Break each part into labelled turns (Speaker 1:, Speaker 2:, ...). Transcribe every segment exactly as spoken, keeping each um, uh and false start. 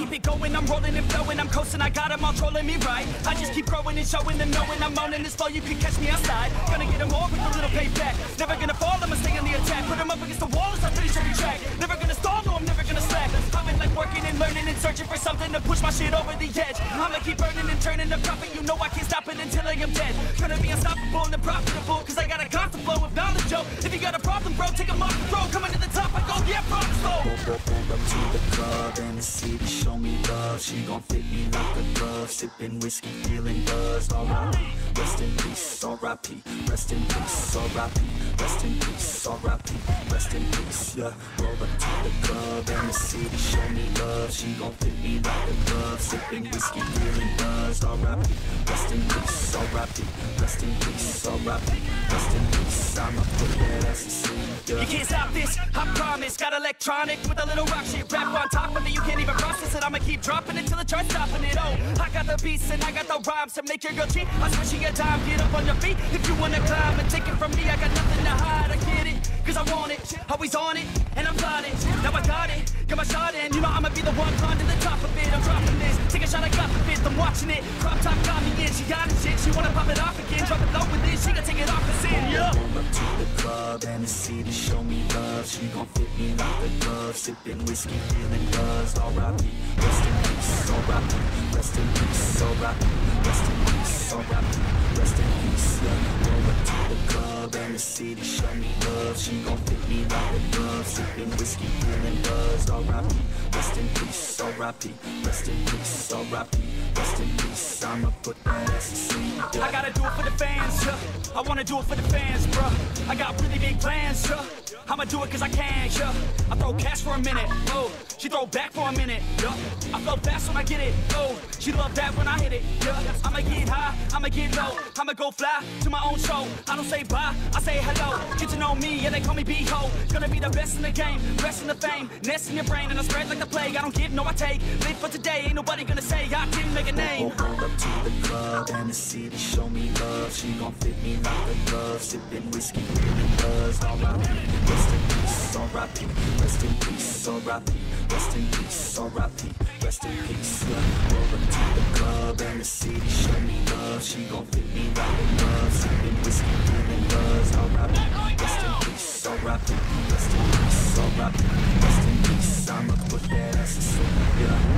Speaker 1: keep it going, I'm rolling and flowing, I'm coasting, I got them all trolling me right. I just keep growing and showing them, knowing I'm owning this flow, you can catch me outside. Gonna get them all with a little payback. Never gonna fall, I'ma stay on the attack. Put them up against the wall as I finish every track. Never gonna stall, no, I'm never gonna slack. I've been like working and learning and searching for something to push my shit over the edge. I'ma keep burning and turning the profit, you know I can't stop it until I am dead. Gonna be unstoppable and profitable, cause I got a constant flow of knowledge, yo. If you got a problem, bro, take them off the road. Coming to the top, I go, yeah, problem slow.
Speaker 2: Pull up to the club and the city show me love. She gon' fit me like a glove. Sipping whiskey, feeling buzzed. R I P, rest in peace. R I P, rest in peace. R I P, rest in peace. R I P, rest in peace. Yeah, roll up to the club and the city show me love. She gon' fit me like a glove. Sipping whiskey, feeling buzzed. R I P, rest in peace. R I P, rest in peace. R I P, rest in peace. I'ma put that ass to sleep. Yeah.
Speaker 1: You can't stop this, I promise. Got electronic with a little rock shit rap on top of it. You can't even process it. I'ma keep dropping it till the chart's stopping it. Oh, I got the beats and I got the rhymes to make your girl cheat. I swear she got time, get up on your feet. If you wanna climb and take it from me, I got nothing to hide. I get it, cause I want it, always on it, and I'm plotting. Now I got it, got my shot in. You know I'ma be the one climbing to the top of it. I'm dropping this, take a shot, I got the fifth. I'm watching it, crop top got me in. She got it shit, she wanna pop it off again. Drop it low with this, she gon' take it off the sin, yeah.
Speaker 2: Pull up to the club and the city show me love. She gon' fit me like a glove. Sipping whiskey, feeling buzzed. R I P, rest in peace. R I P, rest in peace. R I P, rest in peace. R I P, rest in peace. Yeah, roll up to the club and the city show me love. She gon' fit me like a glove. Sipping whiskey, feeling buzzed. R I P, rest in peace. R I P, rest in peace. R I P, rest in peace. I'ma put that ass to sleep. Yeah.
Speaker 1: I gotta do it for the fans, yeah. I wanna do it for the fans, bruh. I got really big plans, yeah. I'ma do it cause I can, yeah. I throw cash for a minute, oh. She throw back for a minute, yeah. I flow fast when I get it, oh. She love that when I hit it, yeah. I'ma get high, I'ma get low. I'ma go fly to my own show. I don't say bye, I say hello. Get to know me, yeah, they call me B-Ho. Gonna be the best in the game, best in the fame. Nest in your brain and I spread like the plague. I don't give, no I take. Live for today, ain't nobody gonna say I didn't make a name.
Speaker 2: Pull up to the club and the city show me love. She gon' fit me like a glove. Sipping whiskey, feeling buzzed. R I P, rest in peace. R I P, rest in peace. R I P, rest in peace. R I P, rest in peace. Yeah, roll up to the club and the city show me love. She gon' fit me like a glove. Sipping whiskey, feeling buzzed. R I P, rest in peace. R I P, rest in peace. R I P, rest in peace. I'ma put that ass to sleep. Yeah.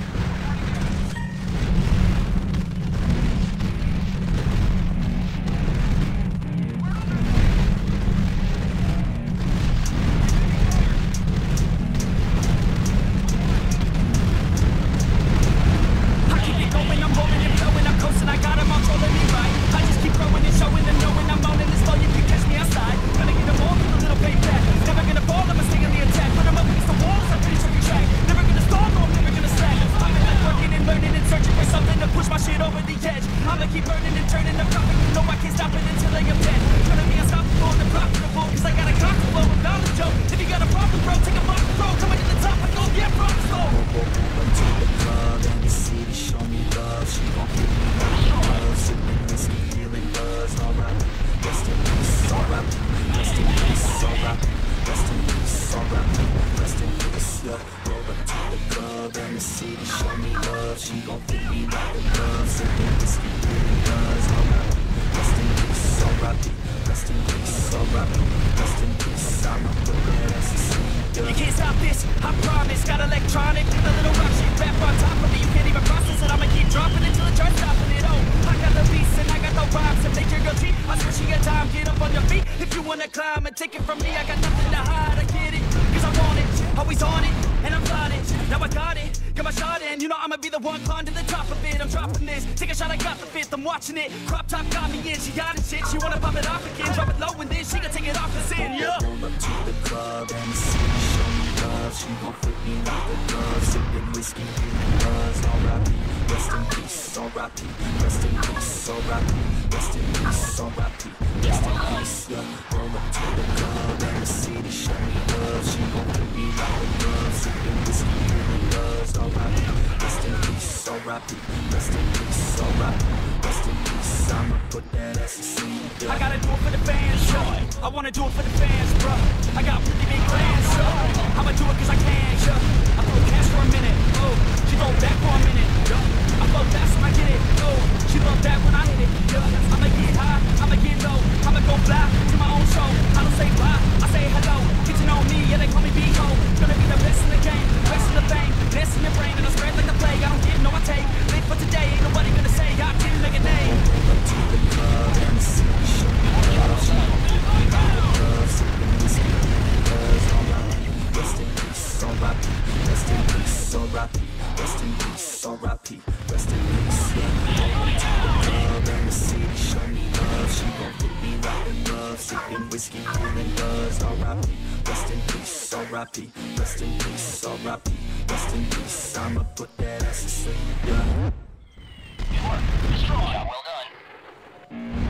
Speaker 1: I'ma keep burning and turning the profit. You know I can't stop it until I am dead. Gonna be unstoppable and profitable, cause I got a constant flow of knowledge, yo. If you got a problem, bro, take a off the road. Coming to the top, I go, yeah, problem slow.
Speaker 2: Pull up to the club and the city show me love. She gon' fit me like a glove. Sipping whiskey, feeling buzzed. R I P, rest in peace. R I P, rest in peace. R I P, rest in peace. R I P, rest in peace. Yeah, roll up to the club and the city show me love. She gon' fit me like a glove. Sipping whiskey, feeling buzzed. R I P, rest in peace. R I P, rest in peace. R I P, rest in peace. I'ma put that ass to sleep. Yeah.
Speaker 1: You can't stop this, I promise. Got electronic with a little rock shit rap on top of it. You can't even process it. I'ma keep dropping it till the chart's stopping it. Oh, I got the beats and I got the rhymes to make your girl cheat. I swear she got time, get up on your feet. If you wanna climb and take it from me, I got nothing to hide. I get it, cause I want it, always on it, and I'm plotting. Now I got it, got my shot in. You know I'ma be the one climb to the top of it. I'm dropping this, take a shot, I got the fifth. I'm watching it, crop top got me in. She got it shit, she wanna pop it off again. Drop it low and then she gon' take it off the sin, yeah.
Speaker 2: Pull up to the club and the city show me love. She gon' fit me like a glove. Sipping whiskey, feeling buzzed. R I P, rest in peace. R I P, rest in peace. R I P, rest in peace. R I P, rest in peace. Yeah, roll up to the club and the city show me love. She gon' fit me like a glove. Sipping whiskey, feeling buzzed. R I P, rest in peace. R I P, rest in peace. R I P, rest in peace. I'ma put that ass to sleep, yeah.
Speaker 1: I gotta do it for the fans, yeah. I wanna do it for the fans, bro. I got really big plans, yeah. I'ma do it cause I can, yeah. I throw cash for a minute, oh. She throw back for a minute, yeah. I flow fast when I get it, oh. She love that when I hit it, yeah. I'ma get high, I'ma get low. I'ma go fly to my own show. I don't say bye, I say hello. Get to know me, yeah, they call me B-Ho. Gonna be the best in the game, best in the fame. This in your brain and I spread like the plague. I don't give, no I take. Live for today, ain't nobody gonna say I didn't make a name.
Speaker 2: Up to the club and the city, show me love. She gon' give me love, sippin' whiskey, cause alright, rest in peace, alright, rest in peace, alright, rest in peace, alright, rest in peace, yeah. Up to the club and the city, show me love. She gon' hit me right with love, sippin' whiskey, feelin' buzz, alright, rest in peace, alright, rest in peace, alright, rest in peace. I'ma put that ass to sleep, yeah.
Speaker 3: Good work. Destroy. Yeah, well done.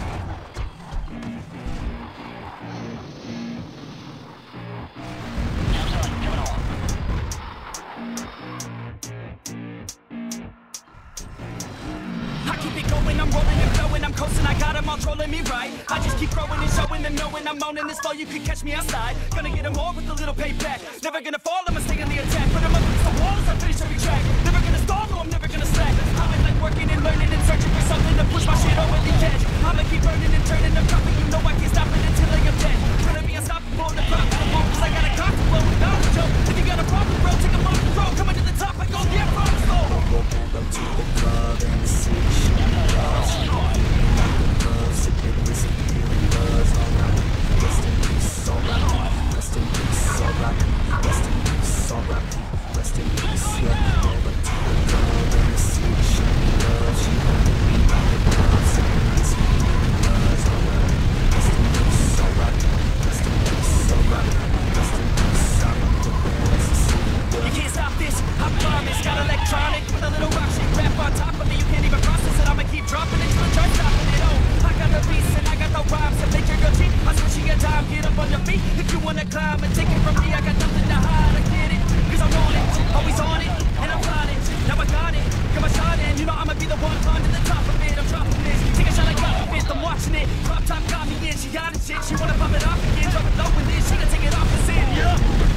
Speaker 3: Job's done. Coming on.
Speaker 1: I keep it going, I'm rolling and flowing, I'm coasting, I got them all trolling me right. I just keep growing and showing them, knowing I'm owning this flow, you can catch me outside. Gonna get them all with a little payback. Never gonna fall, I'ma stay on the attack. Put them up against the walls, I finish every track. Never gonna stall, no, I'm never gonna slack. I've been like working and learning and searching for something to push my shit over the edge. I'ma keep burning and turning the profit, you know I can't stop it until I am dead. Gonna be unstoppable, the profit, the wall, cause I got a cock to blow without a joke. If you got a problem, bro, take a mark, bro, coming to the top, I go, yeah, bro, slow.
Speaker 2: Up to the club and the city, show me love. She gon' give me like the love, sippin' whiskey, feelin' buzz, alright, rest in peace, alright, rest in peace, alright, rest in peace, alright, rest in peace, yeah. Up to the club and the city, show me love. She gon' give me like the love, sippin' whiskey, feelin' buzz, alright, rest in peace, alright, rest in peace, alright, rest in peace. I'ma put that ass to sleep, yeah.
Speaker 1: You can't stop this, I promise. Got electronic with a little rock shit rap on top of me. You can't even process it. I'ma keep dropping it till the charts stopping it. Oh, I got the beats and I got the rhymes to make your girl cheat. I switch your time, get up on your feet. If you wanna climb and take it from me, I got nothing to hide. I get it, cause I want it, always on it, and I'm on it. Now I got it, got my shot in. You know I'ma be the one on to the top of it. I'm dropping this, take a shot like drop of it. I'm watching it. Drop top got me in, she got it shit. She wanna pop it off again, drop it low with this. She gonna take it off the sin, yeah.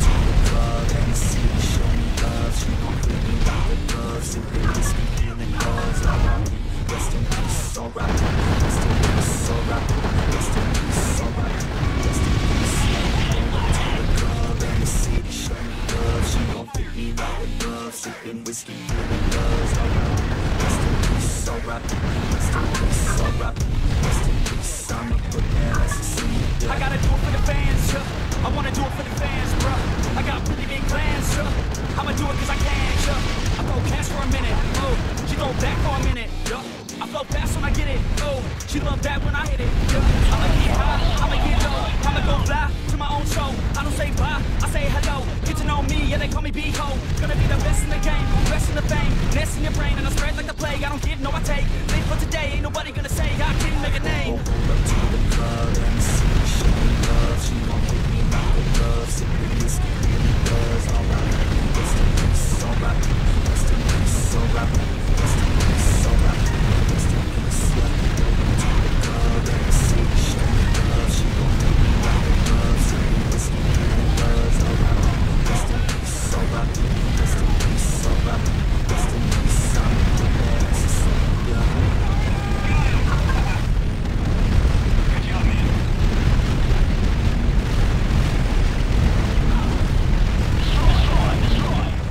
Speaker 2: Club and the city, show me love. She gon' give me like the love, sippin' whiskey, feelin' buzz, alright, rest in peace, alright, rest in peace, alright, rest in peace, alright, rest in peace, yeah. Up to the club and the city, show me love. She gon' give me like the love, sippin' whiskey, feelin' buzz, alright, rest in peace, alright, rest in peace, alright, rest in peace. I'ma put that ass to sleep, yeah.
Speaker 1: I gotta do it for the fans, yeah. I wanna do it for the fans, bro. I got really big plans, yeah. I'ma do it cause I can, yeah. I throw cash for a minute, oh. She throw back for a minute, yeah. I flow fast when I get it, oh. She love that when I hit it, yeah. I'ma get high, I'ma get low. I'ma go fly to my own show. I don't say bye, I say hello. Get to know me, yeah, they call me B-Ho. Gonna be the best in the game, best in the fame. Nest in your brain and I spread like the plague. I don't give, no I take. Live for today, ain't nobody gonna say I didn't make a name.
Speaker 2: Up to the club and the city, show me love. She gon' give me like the love, sippin' whiskey, feelin' buzz, alright, rest in peace, alright, rest in peace, alright, rest in peace, alright, rest in peace, yeah. Up to the club and the city, show me love. She gon' give me like the love, sippin' whiskey, feelin' buzz, alright, rest in peace, alright, rest in peace, alright, rest in peace. I'ma put that ass to sleep, yeah.
Speaker 3: Good job, man. Destroy, destroy, destroy.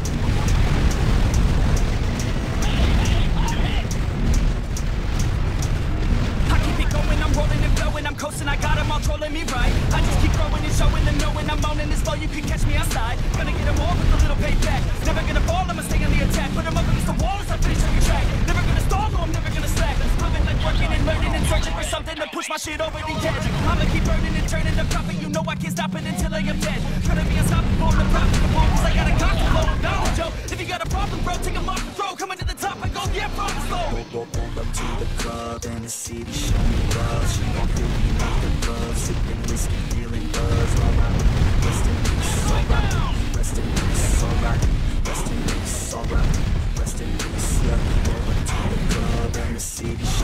Speaker 1: I keep it going, I'm rolling and flowing, I'm coasting, I got them all trolling me right. I just keep growing and showing them, knowing I'm owning this flow, you can catch me outside. Gonna get them all with a little payback. Never gonna fall, I'ma stay on the attack. Put them up against the walls, I finish every track. Never gonna stall, no, I'm never gonna slack. I've been like working and learning and searching for something to push my shit over the edge. I'ma keep burning and turning the profit, you know I can't stop it until I am dead. Gonna be unstoppable, the profit, the wall, cause I got a cock to blow without a joke. If you got a problem, bro, take a mark and throw. Coming to the top, I go, yeah, bro, slow.
Speaker 2: Up to the club and the city, show me love. She gon' give me like the love, sippin' whiskey, feelin' buzz, alright, rest in peace, alright, rest in peace, alright, rest in peace, alright, rest in peace, yeah. Up to the club and the city.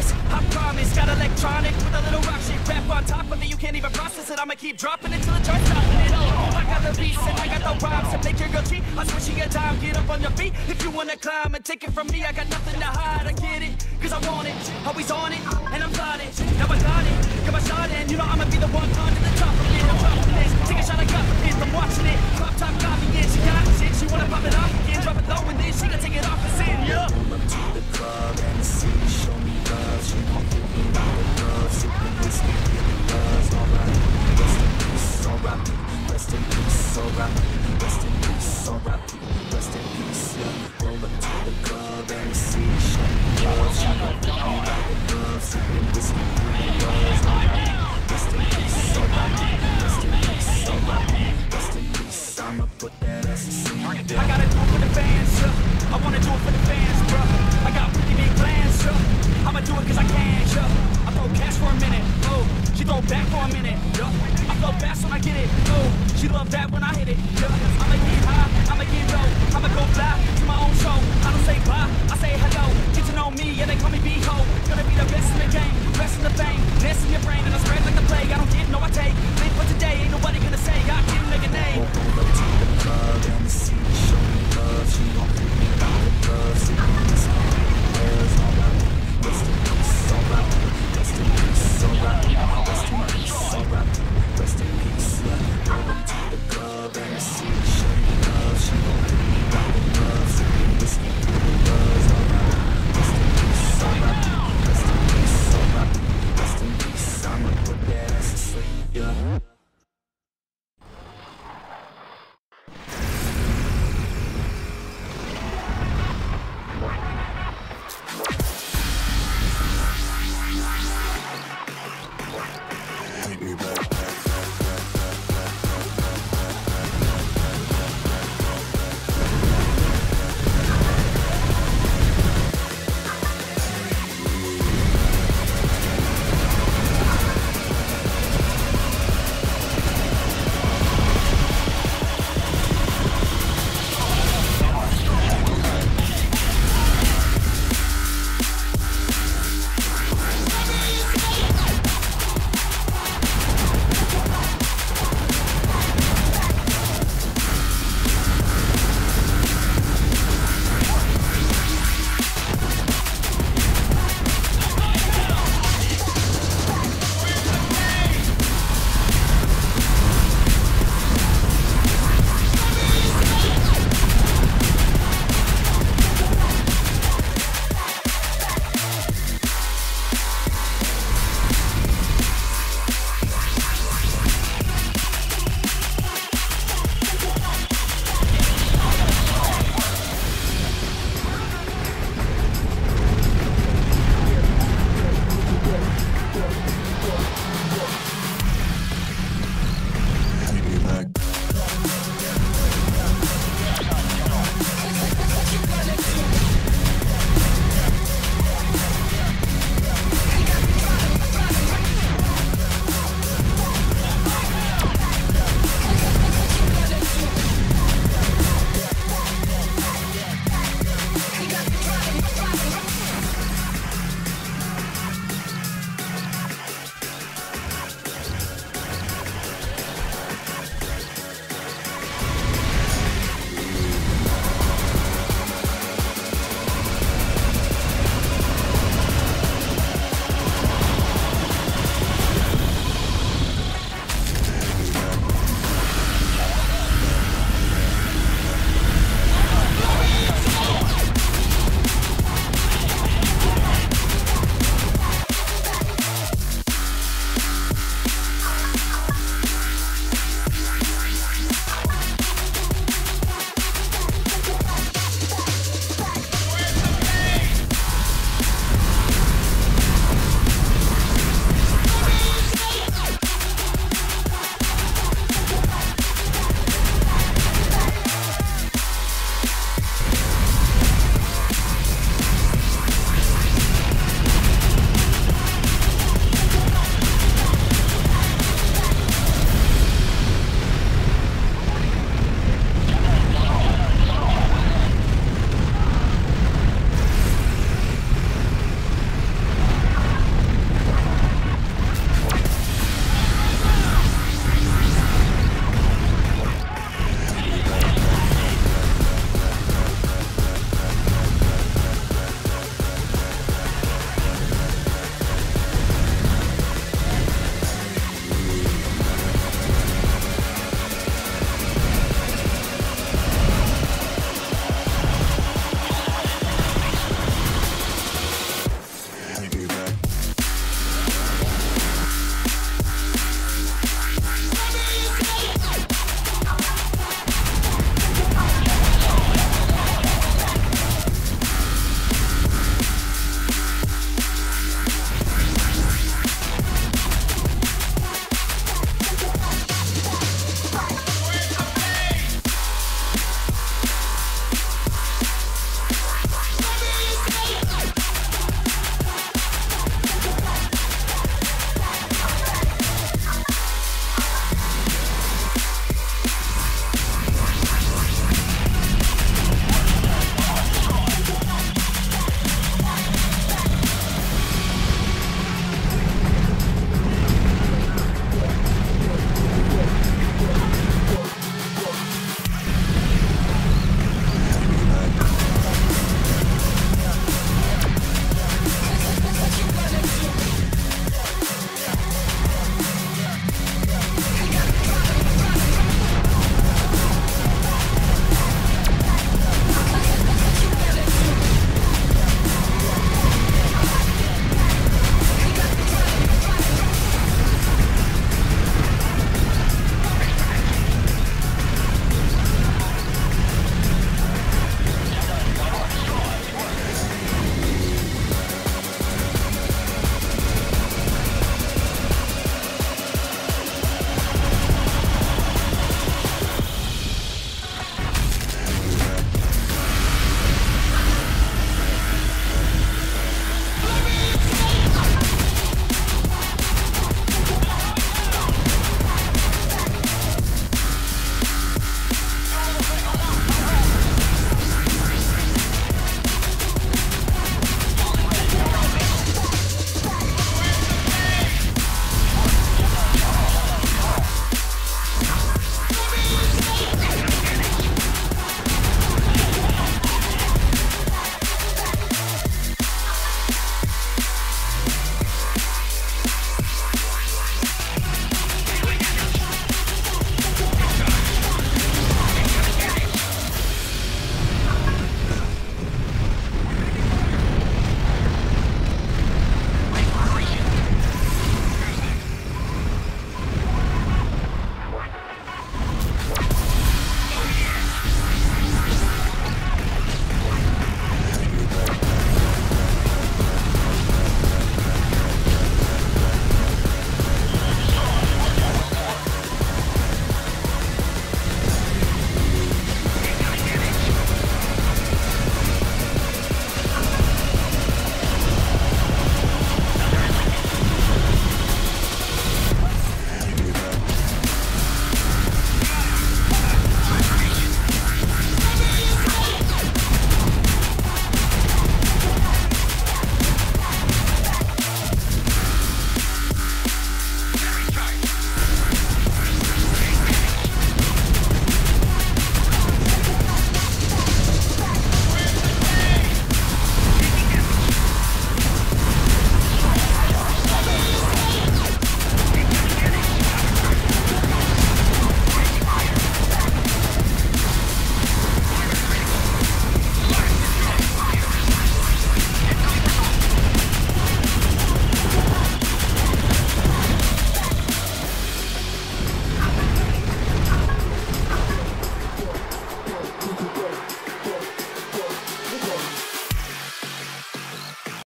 Speaker 1: this, I promise. Got electronic with a little rock shit. Rap on top of it, you can't even process it. I'ma keep dropping it till the charts stopping it. Oh, I got the beats and I got the rhymes to make your girl cheat. I swear she got time, get up on your feet. If you wanna climb and take it from me, I got nothing to hide. I get it, cause I want it, always on it, and I'm plotting. Now I got it, got my shot in. You know I'ma be the one under the top of it. I'm dropping this, take a shot, I got it. I'm watching it, drop top copy, yeah, she got shit. She wanna pop it off again, drop it low, and then she gonna take it off and sing, yeah.
Speaker 2: Pull up to the club and the city show me love. She gon' hit me like a glove, sipping whiskey, feeling buzz. Alright, rest in peace, alright, rest in peace, alright, rest in peace, alright, rest in peace, yeah. Pull up to the club and the city show me love. She gon' hit me like a glove, sipping whiskey, feeling buzz. Alright, rest in peace, alright, rest in peace, alright, rest in peace. I'ma put that ass to sleep.
Speaker 1: I gotta do it for the fans, yeah. I wanna do it for the fans, bro. I got pretty big plans, yeah. I'ma do it cause I can, yeah. I throw cash for a minute, oh. She throw back for a minute, yeah. I flow fast when I get it, oh. She love that when I hit it, yeah. I'ma get high, I'ma get low. I'ma go fly to my own show. I don't say bye, I say hello. Get to know me, yeah, they call me B-Ho. Gonna be the best in the game, best in the fame. Nest in your brain and I spread like the plague. I don't get, no I take.